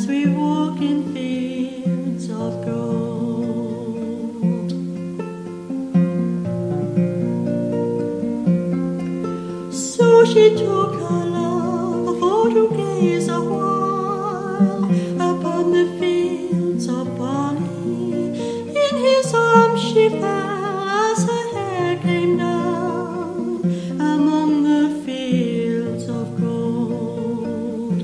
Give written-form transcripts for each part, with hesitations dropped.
as we walk in fields of gold. So she took her love for to gaze a while upon the fields of barley. In his arms she fell as her hair came down among the fields of gold.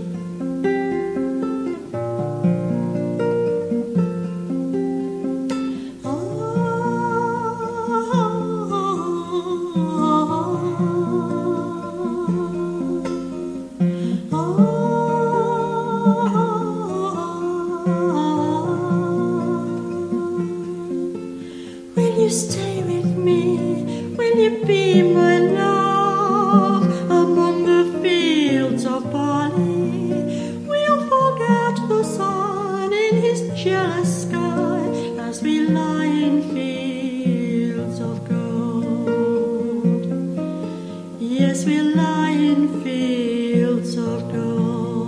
Will you stay with me? Will you be my love among the fields of barley? We'll forget the sun in his jealous sky as we lie in fields of gold. Yes, we'll lie in fields of gold.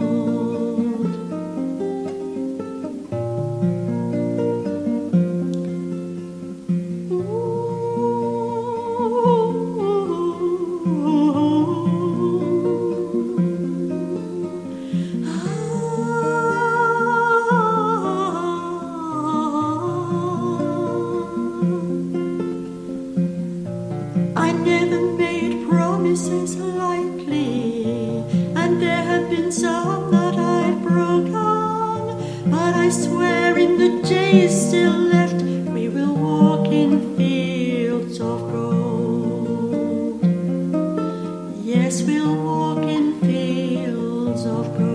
I never made promises lightly, and there have been some that I've broken, but I swear in the days still left we will walk in fields of gold. Yes, we'll walk in fields of gold.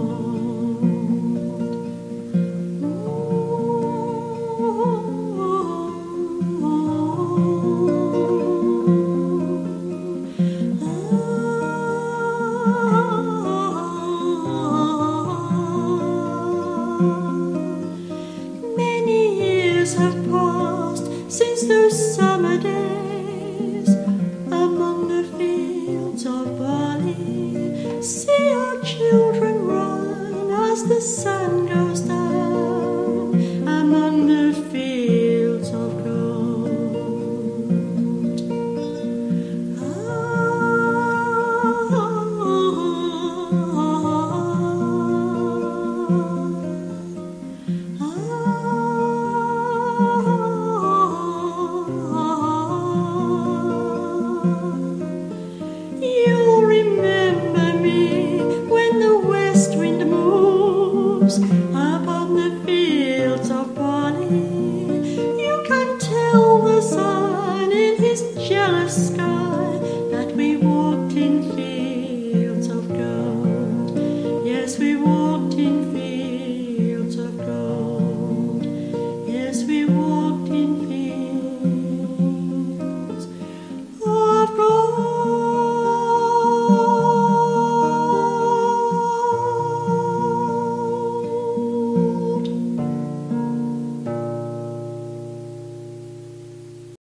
Many years have passed since those summer days among the fields of barley. See our children run as the sun goes down among the fields of gold. You'll remember me when the west wind moves up